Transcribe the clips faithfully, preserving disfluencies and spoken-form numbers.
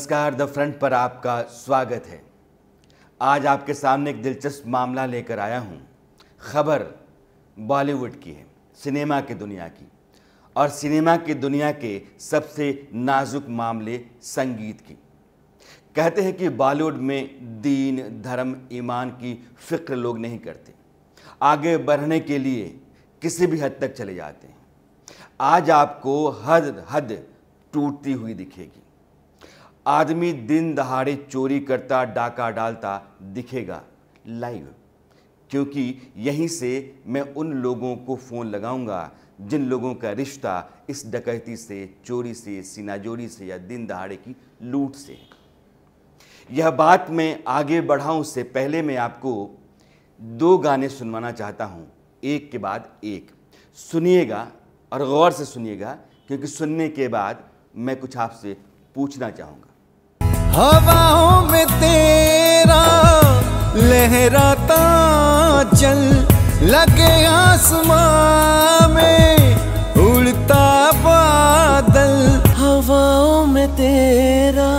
नमस्कार, the front पर आपका स्वागत है। आज आपके सामने एक दिलचस्प मामला लेकर आया हूँ। खबर बॉलीवुड की है, सिनेमा की दुनिया की, और सिनेमा की दुनिया के सबसे नाजुक मामले संगीत की। कहते हैं कि बॉलीवुड में दीन, धर्म, ईमान की फिक्र लोग नहीं करते, आगे बढ़ने के लिए किसी भी हद तक चले जाते हैं। आज आपको हद हद टूटती हुई दिखेगी। आदमी दिन दहाड़े चोरी करता, डाका डालता दिखेगा लाइव, क्योंकि यहीं से मैं उन लोगों को फ़ोन लगाऊंगा जिन लोगों का रिश्ता इस डकैती से, चोरी से, सीनाजोरी से या दिन दहाड़े की लूट से है। यह बात मैं आगे बढ़ाऊं उससे पहले मैं आपको दो गाने सुनवाना चाहता हूं, एक के बाद एक। सुनिएगा और गौर से सुनिएगा, क्योंकि सुनने के बाद मैं कुछ आपसे पूछना चाहूंगा। हवाओं में तेरा लहराता चल, लगे आसमां में उड़ता बादल। हवाओं में तेरा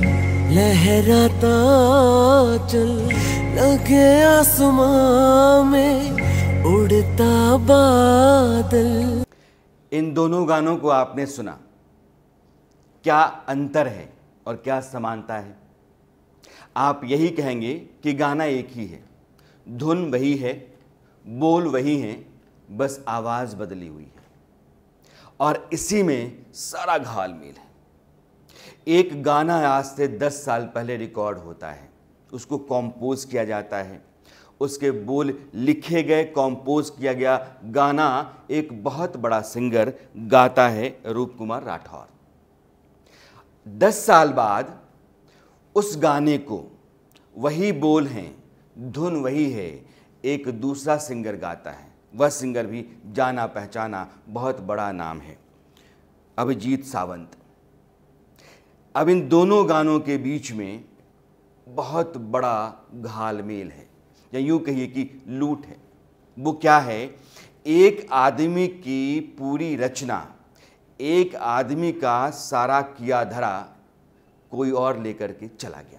लहराता चल, लगे आसमां में उड़ता बादल। इन दोनों गानों को आपने सुना, क्या अंतर है और क्या समानता है? आप यही कहेंगे कि गाना एक ही है, धुन वही है, बोल वही हैं, बस आवाज़ बदली हुई है, और इसी में सारा घालमेल है। एक गाना आज से दस साल पहले रिकॉर्ड होता है, उसको कंपोज किया जाता है, उसके बोल लिखे गए, कंपोज किया गया गाना एक बहुत बड़ा सिंगर गाता है, रूप कुमार राठौर। दस साल बाद उस गाने को वही बोल हैं, धुन वही है, एक दूसरा सिंगर गाता है। वह सिंगर भी जाना पहचाना बहुत बड़ा नाम है, अभिजीत सावंत। अब इन दोनों गानों के बीच में बहुत बड़ा घालमेल है, या यूँ कहिए कि लूट है। वो क्या है? एक आदमी की पूरी रचना, एक आदमी का सारा किया धरा कोई और लेकर के चला गया।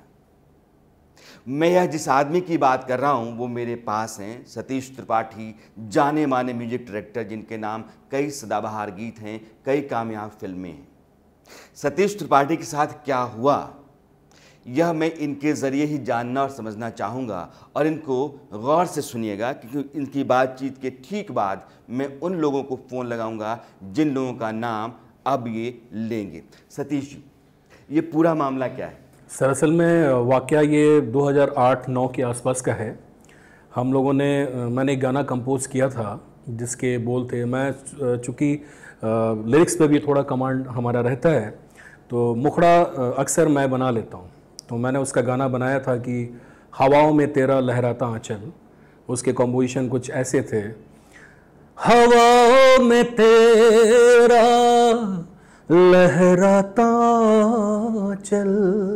मैं यह जिस आदमी की बात कर रहा हूं वो मेरे पास हैं, सतीश त्रिपाठी, जाने माने म्यूजिक डायरेक्टर, जिनके नाम कई सदाबहार गीत हैं, कई कामयाब फिल्में हैं। सतीश त्रिपाठी के साथ क्या हुआ यह मैं इनके ज़रिए ही जानना और समझना चाहूँगा, और इनको गौर से सुनिएगा, क्योंकि इनकी बातचीत के ठीक बाद मैं उन लोगों को फ़ोन लगाऊंगा जिन लोगों का नाम अब ये लेंगे। सतीश जी, ये पूरा मामला क्या है? सर, असल में वाक़या ये दो हज़ार आठ नौ के आसपास का है। हम लोगों ने मैंने एक गाना कंपोज़ किया था जिसके बोल थे, मैं चूँकि लिरिक्स पे भी थोड़ा कमांड हमारा रहता है, तो मुखड़ा अक्सर मैं बना लेता हूँ। तो मैंने उसका गाना बनाया था कि हवाओं में तेरा लहराता आंचल। उसके कंपोजिशन कुछ ऐसे थे। हवाओं में तेरा लहराता आंचल,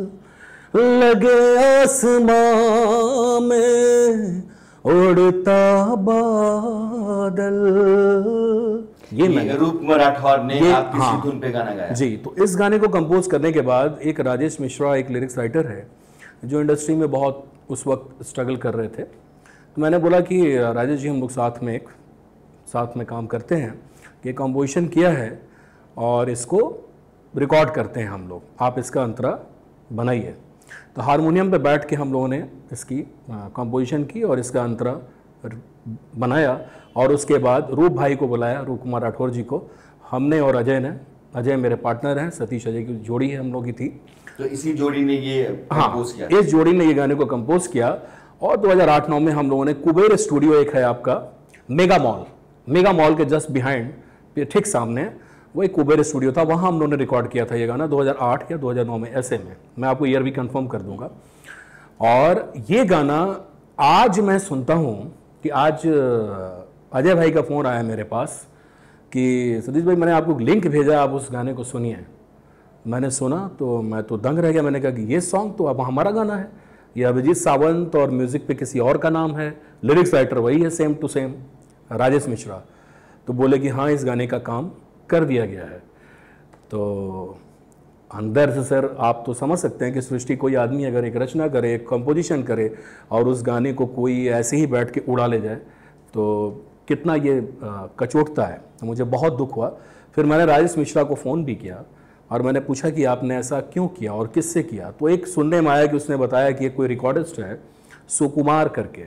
लगे आसमां में उड़ता बादल। ये मैंने रूप कुमार राठौर ने आप किसी धुन पे गाना गाया जी। तो इस गाने को कंपोज करने के बाद एक राजेश मिश्रा, एक लिरिक्स राइटर है जो इंडस्ट्री में बहुत उस वक्त स्ट्रगल कर रहे थे, तो मैंने बोला कि राजेश जी, हम लोग साथ में एक साथ में काम करते हैं, ये कंपोजिशन किया है और इसको रिकॉर्ड करते हैं हम लोग, आप इसका अंतरा बनाइए। तो हारमोनियम पे बैठ के हम लोगों ने इसकी कंपोजिशन की और इसका अंतरा बनाया, और उसके बाद रूप भाई को बुलाया, रूप कुमार राठौर जी को, हमने और अजय ने, अजय मेरे पार्टनर हैं, सतीश अजय की जोड़ी है हम लोग की थी। तो इसी जोड़ी ने ये कंपोज किया? इस जोड़ी ने ये गाने को कंपोज किया। और दो हज़ार आठ नौ में हम लोगों ने कुबेर स्टूडियो, एक है आपका मेगा मॉल, मेगा मॉल के जस्ट बिहाइंड, ठीक सामने वो एक कुबेर स्टूडियो था, वहाँ हम लोगों ने रिकॉर्ड किया था ये गाना दो हज़ार आठ या दो हज़ार नौ में, ऐसे में मैं आपको ईयर भी कंफर्म कर दूंगा। और ये गाना आज मैं सुनता हूँ कि आज अजय भाई का फ़ोन आया मेरे पास कि सतीश भाई, मैंने आपको लिंक भेजा, आप उस गाने को सुनिए। मैंने सुना तो मैं तो दंग रह गया। मैंने कहा कि ये सॉन्ग तो अब हमारा गाना है, ये अभिजीत सावंत, और म्यूज़िक पे किसी और का नाम है, लिरिक्स राइटर वही है, same to same Rajesh Mishra. तो बोले कि हाँ, इस गाने का काम कर दिया गया है। तो अंदर से सर आप तो समझ सकते हैं कि सृष्टि कोई आदमी अगर एक रचना करे, एक कंपोजिशन करे और उस गाने को कोई ऐसे ही बैठ के उड़ा ले जाए तो कितना ये कचोटता है। तो मुझे बहुत दुख हुआ। फिर मैंने राजेश मिश्रा को फ़ोन भी किया और मैंने पूछा कि आपने ऐसा क्यों किया और किससे किया। तो एक सुनने में आया कि उसने बताया कि एक कोई रिकॉर्डिस्ट है सुकुमार करके,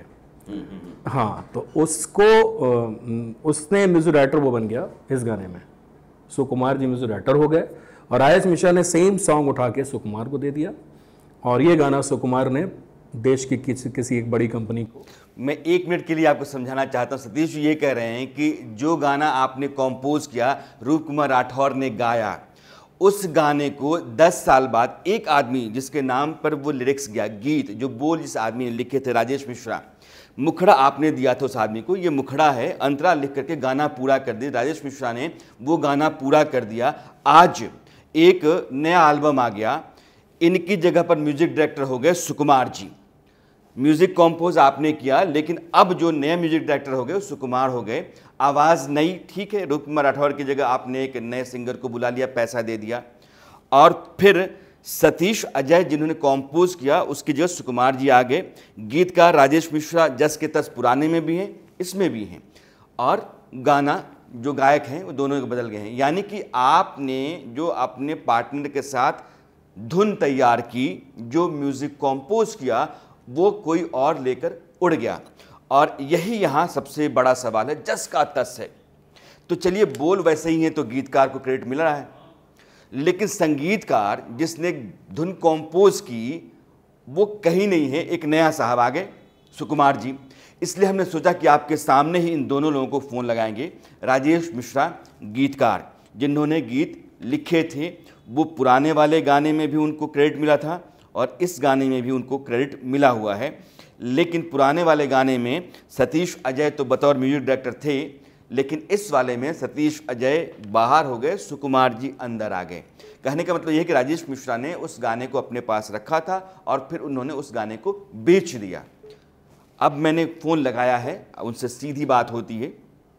हाँ, तो उसको उसने म्यूजिक डायरेक्टर वो बन गया इस गाने में। सुकुमार जी म्यूजिक डायरेक्टर हो गए और राजेश मिश्रा ने सेम सॉन्ग उठा के सुकुमार को दे दिया और ये गाना सुकुमार ने देश की किसी किसी एक बड़ी कंपनी को। मैं एक मिनट के लिए आपको समझाना चाहता हूँ। सतीश जी ये कह रहे हैं कि जो गाना आपने कंपोज किया, रूप कुमार राठौर ने गाया, उस गाने को दस साल बाद एक आदमी जिसके नाम पर वो लिरिक्स गया, गीत जो बोल जिस आदमी ने लिखे थे राजेश मिश्रा, मुखड़ा आपने दिया था उस आदमी को, ये मुखड़ा है, अंतरा लिख करके गाना पूरा कर दिया। राजेश मिश्रा ने वो गाना पूरा कर दिया। आज एक नया एल्बम आ गया, इनकी जगह पर म्यूजिक डायरेक्टर हो गए सुकुमार जी। म्यूजिक कंपोज आपने किया, लेकिन अब जो नए म्यूजिक डायरेक्टर हो गए सुकुमार हो गए। आवाज़ नई, ठीक है, रूप कुमार राठौर की जगह आपने एक नए सिंगर को बुला लिया, पैसा दे दिया। और फिर सतीश अजय जिन्होंने कंपोज किया उसकी जगह सुकुमार जी आ गए। गीतकार राजेश मिश्रा जस के तस पुराने में भी हैं, इसमें भी हैं, और गाना जो गायक हैं वो दोनों बदल गए हैं। यानी कि आपने जो अपने पार्टनर के साथ धुन तैयार की, जो म्यूजिक कंपोज किया, वो कोई और लेकर उड़ गया। और यही यहाँ सबसे बड़ा सवाल है, जस का तस है। तो चलिए बोल वैसे ही हैं तो गीतकार को क्रेडिट मिल रहा है, लेकिन संगीतकार जिसने धुन कंपोज की वो कहीं नहीं है। एक नया साहब आ गए सुकुमार जी, इसलिए हमने सोचा कि आपके सामने ही इन दोनों लोगों को फ़ोन लगाएंगे। राजेश मिश्रा गीतकार जिन्होंने गीत लिखे थे, वो पुराने वाले गाने में भी उनको क्रेडिट मिला था और इस गाने में भी उनको क्रेडिट मिला हुआ है। लेकिन पुराने वाले गाने में सतीश अजय तो बतौर म्यूजिक डायरेक्टर थे, लेकिन इस वाले में सतीश अजय बाहर हो गए, सुकुमार जी अंदर आ गए। कहने का मतलब यह है कि राजेश मिश्रा ने उस गाने को अपने पास रखा था और फिर उन्होंने उस गाने को बेच दिया। अब मैंने फ़ोन लगाया है, उनसे सीधी बात होती है।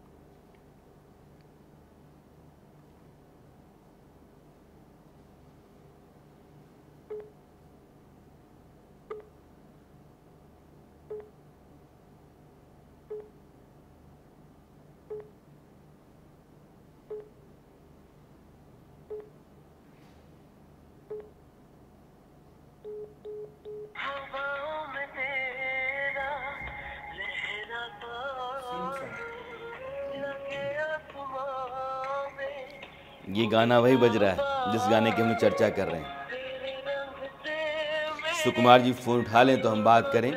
ये गाना वही बज रहा है जिस गाने की हम चर्चा कर रहे हैं। सुकुमार जी फोन उठा लें तो हम बात करें।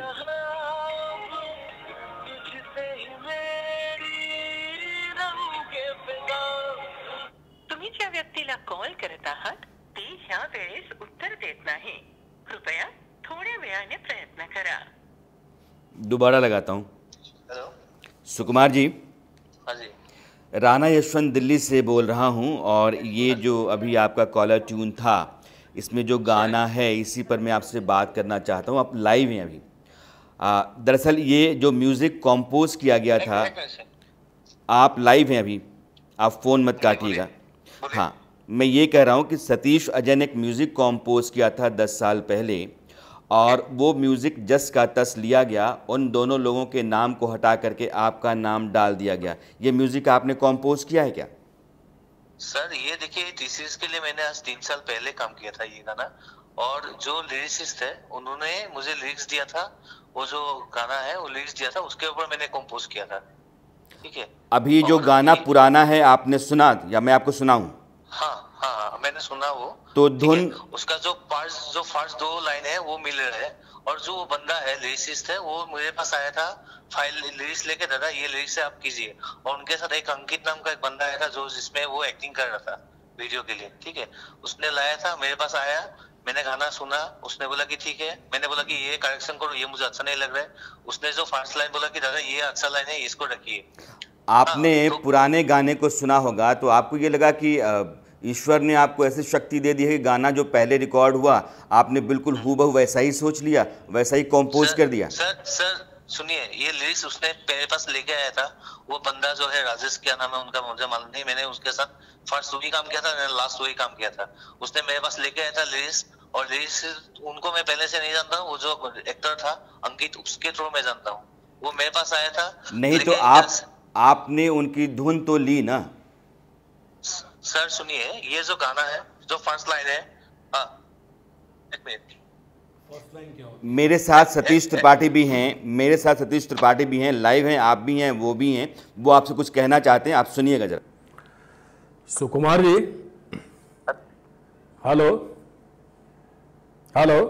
तुम्ही ज्या व्यक्तीला कॉल करत आहात ते ह्या वेळेस उत्तर देत नाही, कृपया थोड्या वेळाने प्रयत्न करा। दोबारा लगाता हूँ। हेलो सुकुमार जी, हाँ जी, राणा यशवंत दिल्ली से बोल रहा हूं और ये जो अभी आपका कॉलर ट्यून था, इसमें जो गाना है इसी पर मैं आपसे बात करना चाहता हूं। आप लाइव हैं अभी। दरअसल ये जो म्यूज़िक कंपोज किया गया था, आप लाइव हैं अभी, आप फ़ोन मत काटिएगा। हाँ, मैं ये कह रहा हूं कि सतीश अजय ने एक म्यूज़िक कंपोज किया था दस साल पहले और वो म्यूज़िक जस का तस लिया गया, उन दोनों लोगों के नाम को हटा करके आपका नाम डाल दिया गया। ये म्यूज़िक आपने कंपोज किया है क्या? सर ये देखिए, टीसीएस के लिए मैंने आज तीन साल पहले काम किया था ये गाना, और जो लिरिसिस्ट है उन्होंने मुझे लिरिक्स दिया था, वो जो गाना है वो लिरिक्स दिया था, उसके ऊपर मैंने कंपोज किया था। ठीक है, अभी जो गाना पुराना है आपने सुना या मैं आपको सुनाऊं? हाँ हाँ, मैंने सुना वो। तो धुन उसका जो पार्ट्स जो फर्स्ट दो लाइन है वो मिल रहा है, और जो बंदा है लिरिसिस्ट है वो मेरे पास आया था फाइल लिरिक्स लेके, दादा ये लिरिक्स आप कीजिए। और उनके साथ एक अंकित नाम का एक बंदा आया था जो जिसमें वो एक्टिंग कर रहा था वीडियो के लिए। ठीक है, उसने लाया था, मेरे पास आया, मैंने गाना सुना, उसने बोला कि ठीक है, मैंने बोला कि ये करेक्शन करो, ये मुझे अच्छा नहीं लग रहा है। उसने जो फर्स्ट लाइन बोला कि दादा ये अच्छा लाइन है, इसको रखिए। आपने हाँ, तो, पुराने गाने को सुना होगा तो आपको ये लगा कि ईश्वर ने आपको ऐसी शक्ति दे दी है कि गाना जो पहले रिकॉर्ड हुआ आपने बिल्कुल हूबहू वैसा ही सोच लिया, वैसा ही कंपोज कर दिया। सर सर सुनिए, ये लिरिक्स उसने मेरे पास लेके आया था, वो बंदा जो है राजेश क्या नाम है उनका मुझे मालूम नहीं, मैंने उसके साथ फर्स्ट वही काम किया था, लास्ट वही काम किया था। उसने मेरे पास लेके आया था लिरिक्स, और लिरिक्स उनको मैं पहले से नहीं जानता हूँ, वो जो एक्टर था अंकित उसके थ्रू मैं जानता हूँ, वो मेरे पास आया था। नहीं तो आप आपने उनकी धुन तो ली ना? सर सुनिए, ये जो गाना है, जो फर्स्ट लाइन है, हाँ एक मिनट, मेरे साथ सतीश त्रिपाठी भी हैं, मेरे साथ सतीश त्रिपाठी भी हैं, लाइव हैं, आप भी हैं, वो भी हैं, वो आपसे कुछ कहना चाहते हैं, आप सुनिएगा जरा। सुकुमार जी, हेलो हेलो,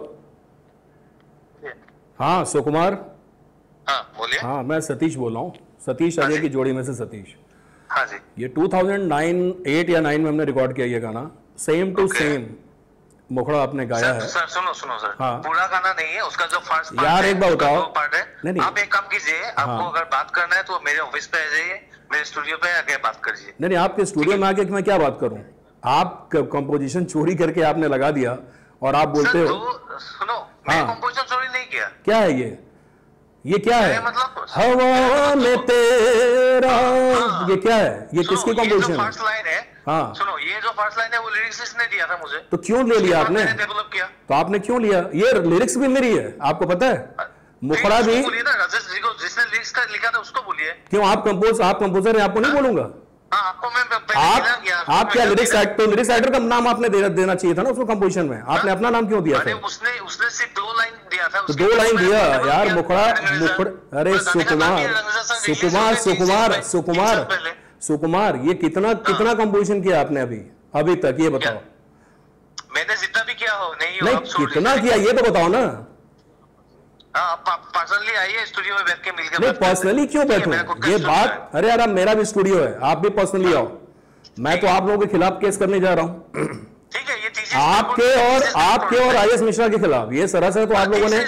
हाँ सुकुमार, हाँ बोलिए। हाँ मैं सतीश बोल रहा हूँ, सतीश अजय की जोड़ी में से सतीश। हाँ जी। ये टू थाउज़ेंड नाइन एट या नाइन में हमने रिकॉर्ड किया ये गाना, सेम टू सेम मुखड़ा आपने गाया सर, है। सर सुनो सुनो सर, हाँ। पूरा गाना नहीं है, उसका जो फर्स्ट पार्ट यार है, एक बात बताओ, पार्ट है। नहीं, नहीं। आप एक काम कीजिए, आपको हाँ। अगर बात करना है तो मेरे ऑफिस पे आ जाइए, मेरे स्टूडियो पे आके बात करिए। नहीं नहीं, आपके स्टूडियो में आके मैं क्या बात करूं? आप कंपोजिशन चोरी करके आपने लगा दिया और आप बोलते हो। सुनो, मैंने कंपोजिशन चोरी नहीं किया। क्या है ये ये क्या है? मतलब हवा में तेरा, हाँ, ये क्या है? ये किसकी कंपोजिशन है? फर्स्ट लाइन है, हाँ सुनो, ये जो फर्स्ट लाइन है वो लिरिक्सिस्ट ने दिया था मुझे। तो क्यों ले लिया आपने? डेवलप किया। तो आपने क्यों लिया? ये लिरिक्स भी मेरी है, आपको पता है? मुखड़ा भी बोलिए ना, राजेश जी को, जिसने लिरिक्स का लिखा था उसको बोलिए। क्यों? आप कंपोज आप कंपोजर है, आपको नहीं बोलूंगा? हाँ, आपको मैं आप आप क्या लिरिक्स राइटर, लिरिक्स राइटर का नाम आपने देना देना चाहिए था ना उसको कंपोजिशन में, आपने अपना नाम क्यों दिया था? उसने उसने सिर्फ दो लाइन दिया था। तो दो लाइन दिया यार, मुखड़ा मुखड़ा, अरे सुकुमार सुकुमार सुकुमार सुकुमार सुकुमार, ये कितना कितना कंपोजिशन किया आपने अभी अभी तक, ये बताओ। मैंने जितना भी किया हो नहीं हो, नहीं कितना किया ये तो बताओ ना। पर्सनली आइए स्टूडियो में बैठ के मिलकर। नहीं पर्सनली क्यों बैठूं? ये बात, अरे यार मेरा भी स्टूडियो है, आप भी पर्सनली आओ। मैं तो आप लोगों के खिलाफ केस करने जा रहा हूं। ठीक है, ये आपके और आपके और आईएस मिश्रा के खिलाफ ये सरासर तो आप लोगों ने।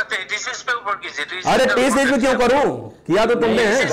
अरे टीस में क्यों करूं? किया तो तुमने है।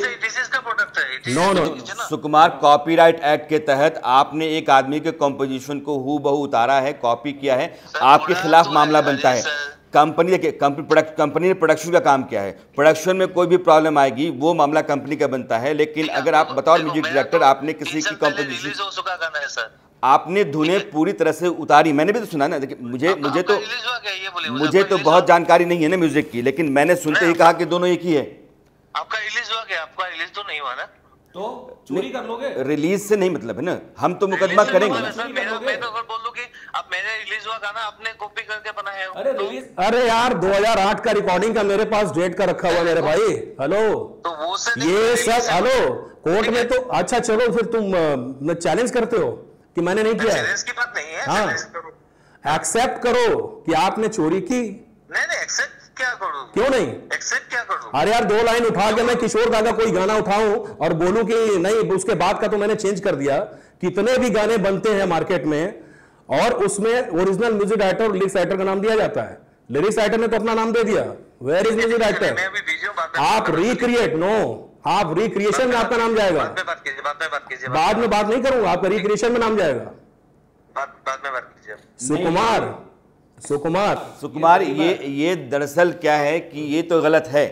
No no, Sukumar, copyright act के तहत आपने एक आदमी के कंपोजिशन को हू बहू उतारा है, कॉपी किया है, आपके खिलाफ मामला बनता है। कंपनी देखिए, कंपनी ने प्रोडक्शन का काम किया है, प्रोडक्शन में कोई भी प्रॉब्लम आएगी वो मामला कंपनी का बनता है। लेकिन अगर आप बतौर म्यूजिक डायरेक्टर आपने किसी की कंपोजिशन, आपने धुनें पूरी तरह से उतारी, मैंने भी तो सुना ना। देखिए मुझे मुझे तो मुझे तो बहुत जानकारी नहीं है ना म्यूजिक की, लेकिन मैंने सुनते ही कहा कि दोनों एक ही है। आपका रिलीज हुआ क्या? आपका रिलीज तो नहीं हुआ ना, तो चोरी कर लोगे? रिलीज से नहीं मतलब है ना, हम तो मुकदमा करेंगे। सर मेरा, मैं तो अगर बोल दूं कि अब मैंने रिलीज हुआ गाना आपने कॉपी करके बनाया है। अरे रिलीज, अरे यार दो हज़ार आठ का रिकॉर्डिंग का मेरे पास डेट का रखा हुआ मेरे भाई। हेलो, तो वो ये सब हेलो कोर्ट में तो अच्छा चलो फिर तुम चैलेंज करते हो कि मैंने नहीं किया। चैलेंज की बात नहीं है, हाँ एक्सेप्ट करो कि आपने चोरी की। नहीं नहीं, एक्सेप्ट क्या करूं? क्यों नहीं एक्सेप्ट क्या करूं? अरे यार दो लाइन उठा के मैं किशोर दा का कोई गाना उठाऊं और बोलूं कि नहीं, उसके बाद का तो मैंने चेंज कर दिया। कितने भी गाने बनते हैं मार्केट में और उसमें ओरिजिनल म्यूजिक डायरेक्टर और लिरिक्स राइटर का नाम दिया जाता है। लिरिक्स राइटर ने तो अपना नाम दे दिया, वेयर इज म्यूजिक डायरेक्टर? आप रिक्रिएट, नो आप रिक्रिएशन में आपका नाम जाएगा। बाद में बात नहीं करूंगा, आपका रिक्रिएशन में नाम जाएगा। बाद में बात कीजिए। सुकुमार सुकुमार सुकुमार ये ये दरअसल क्या है कि ये तो गलत है,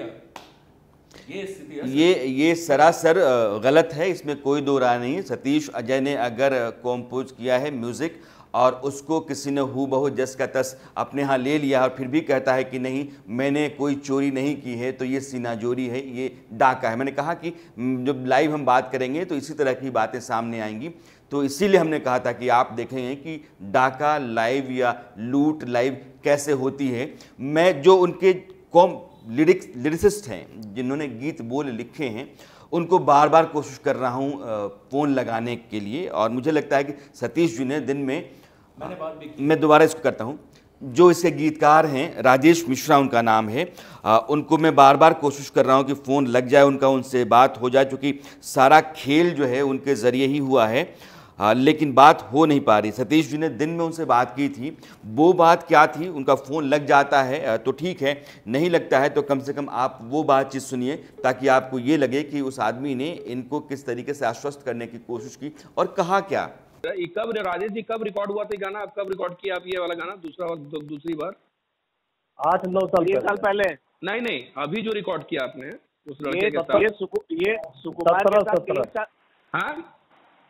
ये स्थिति है, ये ये सरासर गलत है, इसमें कोई दो राय नहीं। सतीश अजय ने अगर कंपोज किया है म्यूजिक और उसको किसी ने हू बहू जस का तस अपने यहाँ ले लिया और फिर भी कहता है कि नहीं मैंने कोई चोरी नहीं की है, तो ये सीनाजोरी है, ये डाका है। मैंने कहा कि जब लाइव हम बात करेंगे तो इसी तरह की बातें सामने आएंगी, तो इसीलिए हमने कहा था कि आप देखेंगे कि डाका लाइव या लूट लाइव कैसे होती है। मैं जो उनके कॉम लिरिक्स लिरिसिस्ट हैं जिन्होंने गीत बोल लिखे हैं उनको बार बार कोशिश कर रहा हूँ फ़ोन लगाने के लिए, और मुझे लगता है कि सतीश जी ने दिन में, मैं दोबारा इसको करता हूँ, जो इसके गीतकार हैं राजेश मिश्रा उनका नाम है, आ, उनको मैं बार बार कोशिश कर रहा हूँ कि फ़ोन लग जाए उनका, उनसे बात हो जाए, क्योंकि सारा खेल जो है उनके ज़रिए ही हुआ है। आ, लेकिन बात हो नहीं पा रही। सतीश जी ने दिन में उनसे बात की थी, वो बात क्या थी, उनका फ़ोन लग जाता है तो ठीक है, नहीं लगता है तो कम से कम आप वो बातचीत सुनिए ताकि आपको ये लगे कि उस आदमी ने इनको किस तरीके से आश्वस्त करने की कोशिश की और कहा क्या। कब राजेश जी कब रिकॉर्ड हुआ था गाना? आप कब रिकॉर्ड किया आप ये वाला गाना दूसरा दू, दूसरी बार? आठ नौ साल साल पहले। नहीं नहीं, अभी जो रिकॉर्ड किया आपने उस लड़के के साथ, ये सुकुमार के साथ। हाँ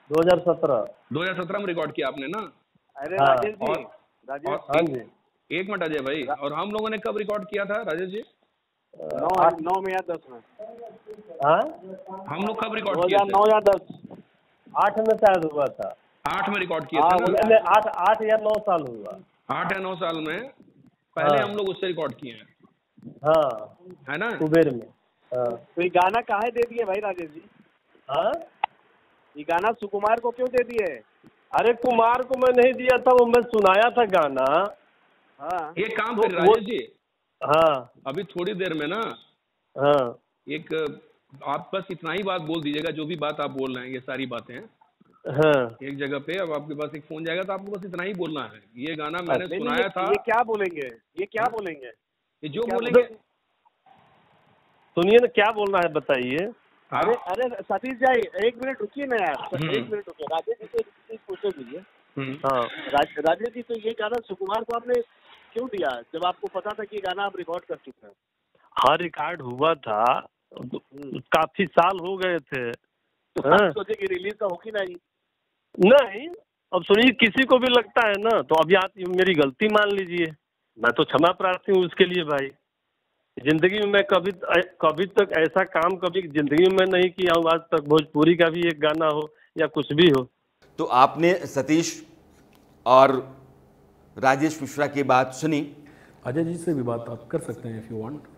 दो हज़ार सत्रह दो हज़ार सत्रह में रिकॉर्ड किया आपने ना? अरे हाँ, राजेश जी, और, राजेश और हाँ जी, एक मिनट अजय भाई, और हम लोगों ने कब रिकॉर्ड किया था राजेश जी? नौ नौ में या दस में? हाँ, हम लोग कब रिकॉर्ड दो किया हजार नौ या दस? आठ में शायद हुआ था। आठ में रिकॉर्ड किया हाँ, था ना? उसमें आठ आठ या नौ साल हुआ। आठ या नौ साल में पहले हाँ। हम लोग उससे रिकॉर्ड किए हैं, हाँ, है ना? कुबेर में। हाँ, तो ये गाना काहे दे दिए भाई राजेश जी? हाँ, ये गाना सुकुमार को क्यों दे दिए? अरे कुमार को मैं नहीं दिया था, वो मैं सुनाया था गाना। हाँ, एक काम तो कर वो- राजेश जी, हाँ अभी थोड़ी देर में ना हाँ एक आप बस इतना ही बात बोल दीजिएगा, जो भी बात आप बोल रहे हैं ये सारी बातें हाँ एक जगह पे। अब आपके पास एक फोन जाएगा तो आपको बस इतना ही बोलना है, ये गाना मैंने नहीं, सुनाया ये, था। ये क्या बोलेंगे? ये क्या बोलेंगे? ये जो क्या बोलेंगे। सुनिए ना, क्या बोलना है बताइए। हाँ? अरे अरे सतीश भाई एक मिनट रुकिए ना यार, हम्म। एक मिनट रुकिए। राजेश जी से एक चीज पूछे दीजिए। हम्म। हाँ राज, राजेश जी, तो ये गाना सुकुमार को आपने क्यों दिया जब आपको पता था कि ये गाना आप रिकॉर्ड कर चुके हैं? हाँ, रिकॉर्ड हुआ था, काफी साल हो गए थे। तो हाँ। आप सोचे कि रिलीज तो होगी नहीं? नहीं, अब सुनिए, किसी को भी लगता है ना, तो अभी आप मेरी गलती मान लीजिए, मैं तो क्षमा प्रार्थी हूँ उसके लिए भाई। जिंदगी में मैं कभी कभी तक ऐसा काम कभी जिंदगी में नहीं किया हूँ आज तक, भोजपुरी का भी एक गाना हो या कुछ भी हो। तो आपने सतीश और राजेश मिश्रा की बात सुनी। अजय जी से भी बात आप कर सकते हैं इफ यू वांट।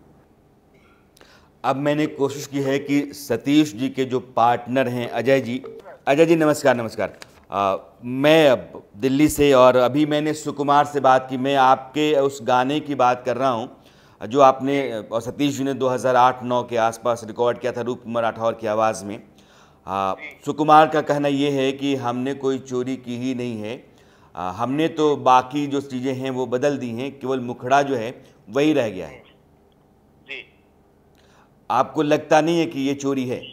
अब मैंने कोशिश की है कि सतीश जी के जो पार्टनर हैं अजय जी, अजय जी नमस्कार। नमस्कार आ, मैं अब दिल्ली से, और अभी मैंने सुकुमार से बात की। मैं आपके उस गाने की बात कर रहा हूँ जो आपने और सतीश जी ने दो हज़ार आठ नौ के आसपास रिकॉर्ड किया था रूप कुमार राठौर की आवाज़ में। आ, सुकुमार का कहना ये है कि हमने कोई चोरी की ही नहीं है, आ, हमने तो बाकी जो चीज़ें हैं वो बदल दी हैं, केवल मुखड़ा जो है वही रह गया है। जी। आपको लगता नहीं है कि ये चोरी है?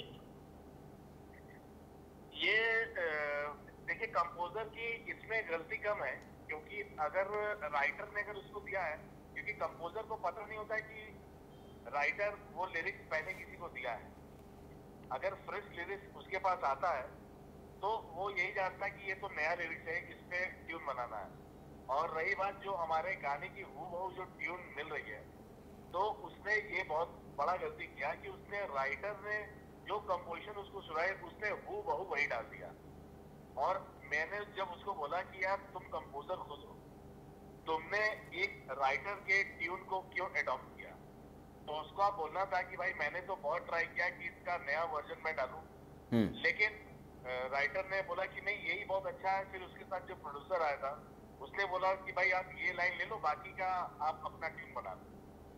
ये देखिए, कंपोजर की इसमें गलती कम है, क्योंकि अगर राइटर ने अगर उसको दिया है, क्योंकि कंपोजर को पता नहीं होता है कि राइटर वो लिरिक्स पहले किसी को दिया है। अगर फ्रेश लिरिक्स उसके पास आता है तो वो यही जानता है कि ये तो नया लिरिक्स है, इस पे ट्यून बनाना है। और रही बात जो हमारे गाने की हूबहू जो ट्यून मिल रही है, तो उसने ये बहुत बड़ा गलती किया कि उसने राइटर ने जो कंपोजिशन उसको सुनाई उसने हूबहू वही डाल दिया। और मैंने जब उसको बोला कि यार तुम कंपोजर खुद हो, तुमने एक राइटर के ट्यून को क्यों अडॉप्ट किया, तो उसको आप बोलना था कि भाई मैंने तो बहुत ट्राई किया कि इसका नया वर्जन मैं डालूं, लेकिन राइटर ने बोला कि नहीं यही बहुत अच्छा है। फिर उसके साथ जो प्रोड्यूसर आया था उसने बोला कि भाई आप ये लाइन ले लो, बाकी का आप अपना ट्यून बना लो।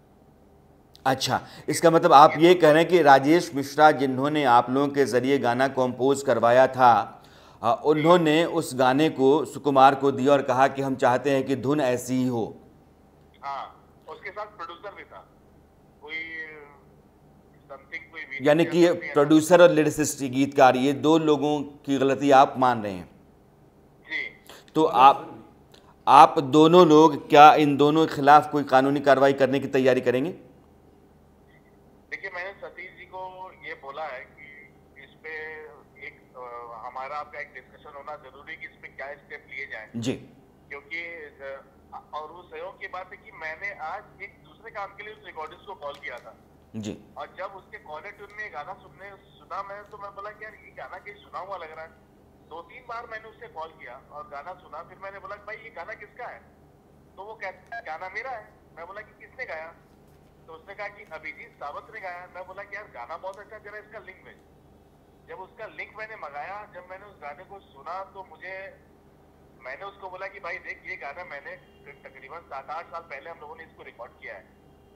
अच्छा, इसका मतलब आप ये कह रहे हैं कि राजेश मिश्रा जिन्होंने आप लोगों के ज़रिए गाना कंपोज करवाया था, आ, उन्होंने उस गाने को सुकुमार को दिया और कहा कि हम चाहते हैं कि धुन ऐसी ही हो। हाँ, उसके साथ प्रोड्यूसर भी था, कोई समथिंग कोई, यानी कि प्रोड्यूसर और लिरिसिस्ट गीतकार, ये दो लोगों की गलती आप मान रहे हैं? जी। तो आप आप दोनों लोग क्या इन दोनों के खिलाफ कोई कानूनी कार्रवाई करने की तैयारी करेंगे? देखिए, मैंने सतीश जी को ये बोला है कि इस पे एक आ, हमारा आपका एक डिस्कशन होना जरूरी कि इस पे क्या स्टेप लिए जाएं। जी। क्योंकि और वो सहयोग की बात है कि मैंने आज एक दूसरे काम के लिए उस रिकॉर्डिस्ट को कॉल किया था जी। और जब उसके कॉलर ट्यून में गाना सुनने सुना मैं, तो मैं बोला कि यार ये गाना कहीं सुना हुआ लग रहा है। दो तीन बार मैंने उससे कॉल किया और गाना सुना, फिर मैंने बोला भाई ये गाना किसका है, तो वो कहता है गाना मेरा है। मैं बोला कि किसने गाया, तो उसने कहा कि अभिजीत सावंत ने गाया। मैं बोला कि यार गाना बहुत अच्छा, जरा इसका लिंक भेज। जब उसका लिंक मैंने मंगाया, जब मैंने उस गाने को सुना, तो मुझे मैंने उसको बोला कि भाई देख ये गाना मैंने तकरीबन सात आठ साल पहले हम लोगों ने इसको रिकॉर्ड किया है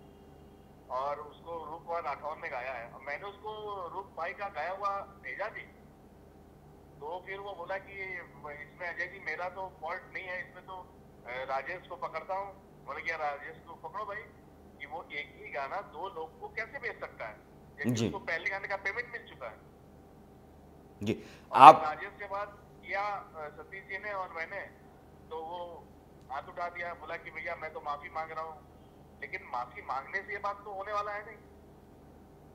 और उसको रूप कुमार राठौर ने गाया है, और मैंने उसको रूप भाई का गाया हुआ भेजा भी। तो फिर वो बोला कि इसमें अजय जी मेरा तो फॉल्ट नहीं है, इसमें तो राजेश को पकड़ता हूँ। बोले कि राजेश को पकड़ो भाई, कि वो एक ही गाना दो लोग को कैसे बेच सकता है, जबकि उसको पहले गाने का पेमेंट मिल चुका है जी। आप राजेश के बाद किया सतीश जी ने और मैंने, तो वो हाथ उठा दिया, बोला कि भैया मैं तो माफी मांग रहा हूँ, लेकिन माफी मांगने से ये बात तो होने वाला है नहीं।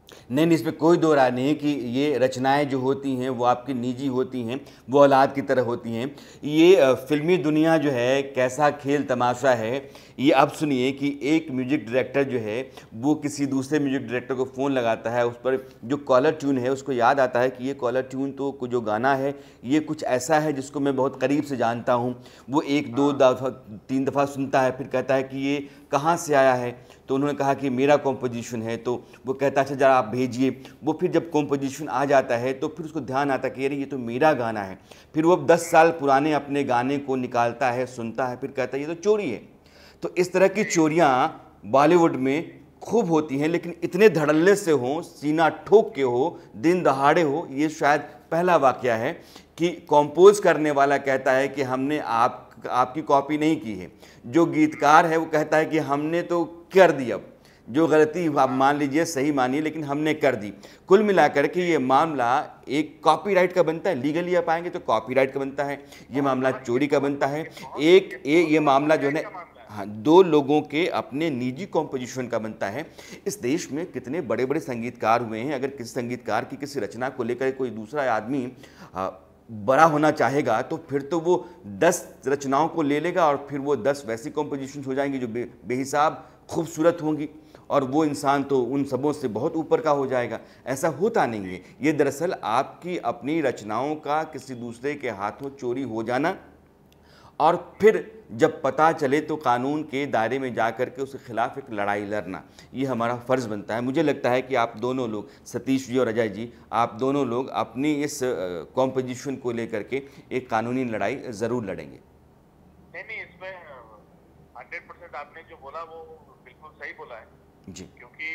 नहीं नहीं, इसमें कोई दो राय नहीं है कि ये रचनाएं जो होती हैं वो आपकी निजी होती हैं, वो औलाद की तरह होती हैं। ये फिल्मी दुनिया जो है कैसा खेल तमाशा है, ये अब सुनिए कि एक म्यूजिक डायरेक्टर जो है वो किसी दूसरे म्यूजिक डायरेक्टर को फ़ोन लगाता है, उस पर जो कॉलर ट्यून है उसको याद आता है कि ये कॉलर ट्यून तो जो गाना है ये कुछ ऐसा है जिसको मैं बहुत करीब से जानता हूँ। वो एक दो दफ़ा तीन दफ़ा सुनता है, फिर कहता है कि ये कहाँ से आया है, तो उन्होंने कहा कि मेरा कॉम्पोजिशन है, तो वो कहता है अच्छा जरा आप भेजिए। वो फिर जब कॉम्पोजिशन आ जाता है तो फिर उसको ध्यान आता है कि अरे ये तो मेरा गाना है। फिर वो दस साल पुराने अपने गाने को निकालता है, सुनता है, फिर कहता है ये तो चोरी है। तो इस तरह की चोरियाँ बॉलीवुड में खूब होती हैं, लेकिन इतने धड़ल्ले से हो, सीना ठोक के हो, दिन दहाड़े हो, ये शायद पहला वाकया है कि कंपोज करने वाला कहता है कि हमने आप आपकी कॉपी नहीं की है। जो गीतकार है वो कहता है कि हमने तो कर दी, अब जो गलती आप मान लीजिए सही मानिए, लेकिन हमने कर दी। कुल मिलाकर के ये मामला एक कॉपीराइट का बनता है, लीगली आप आएंगे तो कॉपीराइट का बनता है, ये मामला चोरी का बनता है। एक ए, ये मामला जो है हाँ दो लोगों के अपने निजी कॉम्पोजिशन का बनता है। इस देश में कितने बड़े बड़े संगीतकार हुए हैं, अगर किसी संगीतकार की किसी रचना को लेकर कोई दूसरा आदमी आ, बड़ा होना चाहेगा तो फिर तो वो दस रचनाओं को ले लेगा और फिर वो दस वैसी कॉम्पोजिशन हो जाएंगी जो बे, बेहिसाब खूबसूरत होंगी, और वो इंसान तो उन सबों से बहुत ऊपर का हो जाएगा। ऐसा होता नहीं है। ये दरअसल आपकी अपनी रचनाओं का किसी दूसरे के हाथों चोरी हो जाना, और फिर जब पता चले तो कानून के दायरे में जाकर के उसके खिलाफ एक लड़ाई लड़ना, ये हमारा फ़र्ज़ बनता है। मुझे लगता है कि आप दोनों लोग, सतीश जी और अजय जी, आप दोनों लोग अपनी इस कॉम्पोजिशन को लेकर के एक कानूनी लड़ाई ज़रूर लड़ेंगे। नहीं नहीं, इसमें हंड्रेड परसेंट आपने जो बोला वो बिल्कुल सही बोला है जी, क्योंकि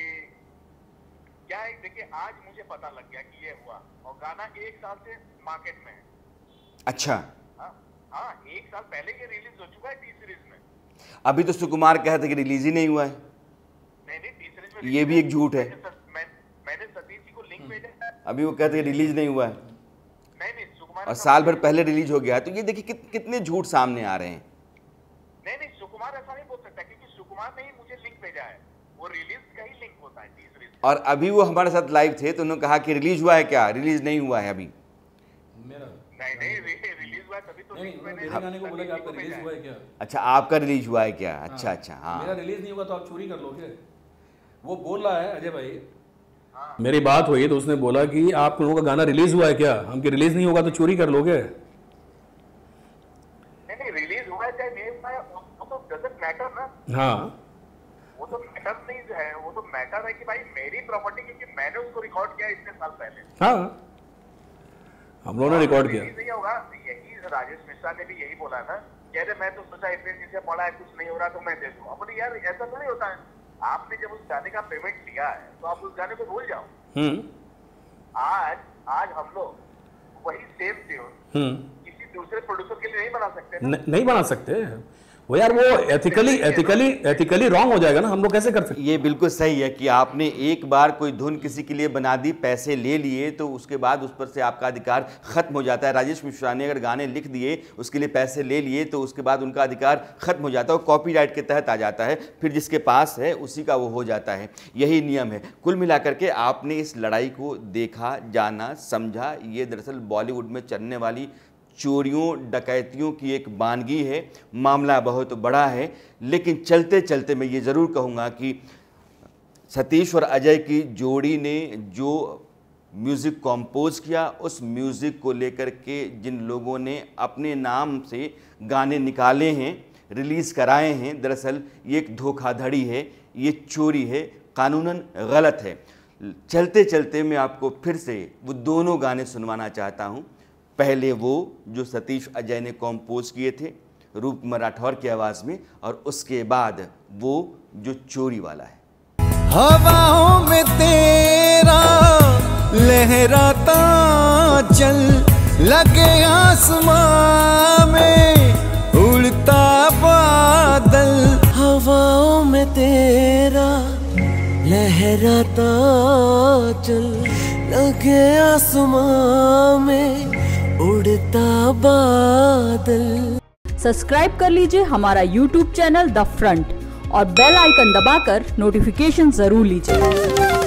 क्या है, देखिए आज मुझे पता लग गया कि ये हुआ, और गाना एक साल से मार्केट में है। अच्छा, हाँ, एक साल पहले ये रिलीज हो चुका है टी सीरीज में। अभी तो सुकुमार कहते थे कि रिलीज ही नहीं हुआ है। नहीं नहीं, टी सीरीज में ये भी एक झूठ है। मैं, मैंने सतीश जी को लिंक भेजा, अभी वो कहते हैं रिलीज नहीं हुआ है। नहीं नहीं, सुकुमार और साल भर पहले रिलीज हो गया है। तो ये देखिए कि, कितने झूठ सामने आ रहे हैं। नहीं नहीं, सुकुमार ऐसा नहीं बोल सकता क्योंकि सुकुमार ने ही मुझे लिंक भेजा है, वो रिलीज का ही लिंक होता है टी सीरीज। और अभी वो हमारे साथ लाइव थे तो उन्होंने कहा कि रिलीज हुआ है क्या, रिलीज नहीं हुआ है अभी। मेरा नहीं नहीं, रिलीज हुआ है तभी तो नहीं, लिंक मैंने मेरे गाने को बोला कि आपका रिलीज हुआ है क्या। अच्छा, आपका रिलीज हुआ है क्या। अच्छा अच्छा, हाँ, मेरा रिलीज नहीं हुआ तो आप चोरी कर लोगे। वो बोल रहा है अजय भाई, मेरी बात हुई तो उसने बोला कि आप लोगों का गाना रिलीज हुआ है क्या, हमके रिलीज नहीं होगा तो चोरी कर लोगे। नहीं नहीं, रिलीज हुआ है चाहे नहीं हुआ है वो तो डजंट मैटर ना। हाँ, वो तो मैटर नहीं है, वो तो मैटर है कि भाई मेरी प्रॉपर्टी, क्योंकि मैंने उसको रिकॉर्ड किया इतने साल पहले। हाँ, हम लोगों ने रिकॉर्ड किया। नहीं होगा, यही राजेश मिश्रा ने भी यही बोला ना, कह रहे मैं तो सोचा इतने दिन से पढ़ा है, कुछ नहीं हो रहा तो मैं दे दूं। अब यार ऐसा तो नहीं होता है, आपने जब उस गाने का पेमेंट लिया है तो आप उस गाने को भूल जाओ। हम्म आज आज हम लोग वही सेम ट्यून हम्म किसी दूसरे प्रोड्यूसर के लिए नहीं बना सकते न, नहीं बना सकते वो यार, वो एथिकली एथिकली एथिकली रॉन्ग हो जाएगा ना, हम लोग कैसे कर सकते। ये बिल्कुल सही है कि आपने एक बार कोई धुन किसी के लिए बना दी, पैसे ले लिए, तो उसके बाद उस पर से आपका अधिकार खत्म हो जाता है। राजेश मिश्रा ने अगर गाने लिख दिए, उसके लिए पैसे ले लिए, तो उसके बाद उनका अधिकार खत्म हो जाता है, वो कॉपीराइट के तहत आ जाता है, फिर जिसके पास है उसी का वो हो जाता है। यही नियम है। कुल मिलाकर के आपने इस लड़ाई को देखा, जाना, समझा। ये दरअसल बॉलीवुड में चलने वाली चोरियों डकैतियों की एक वानगी है। मामला बहुत बड़ा है, लेकिन चलते चलते मैं ये ज़रूर कहूँगा कि सतीश और अजय की जोड़ी ने जो म्यूज़िक कंपोज किया, उस म्यूज़िक को लेकर के जिन लोगों ने अपने नाम से गाने निकाले हैं, रिलीज़ कराए हैं, दरअसल ये एक धोखाधड़ी है, ये चोरी है, कानूनन गलत है। चलते चलते मैं आपको फिर से वो दोनों गाने सुनवाना चाहता हूँ। पहले वो जो सतीश अजय ने कंपोज किए थे रूपकुमार राठौर की आवाज़ में, और उसके बाद वो जो चोरी वाला है। हवाओं में तेरा लहराता चल, लगे आसमां में उड़ता बादल। हवाओं में तेरा लहराता चल, लगे आसमां में उड़ता बादल। सब्सक्राइब कर लीजिए हमारा यूट्यूब चैनल द फ्रंट और बेल आइकन दबाकर नोटिफिकेशन जरूर लीजिए।